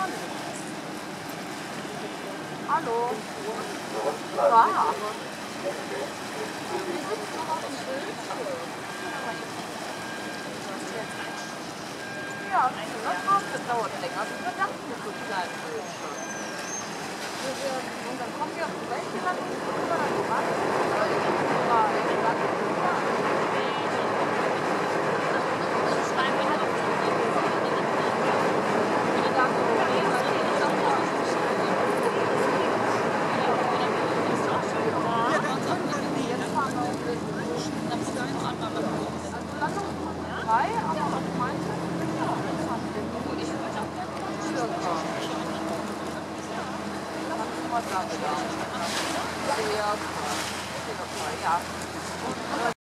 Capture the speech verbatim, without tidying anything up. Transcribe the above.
Hallo. Wow. Ja, das dauert länger. Wir dachten mit so kleinen Bildschirm. Und dann kommen wir auf die Welt gelandet und dann dann dran. Aber ich bin frei, aber was meinst du? Ja, ja.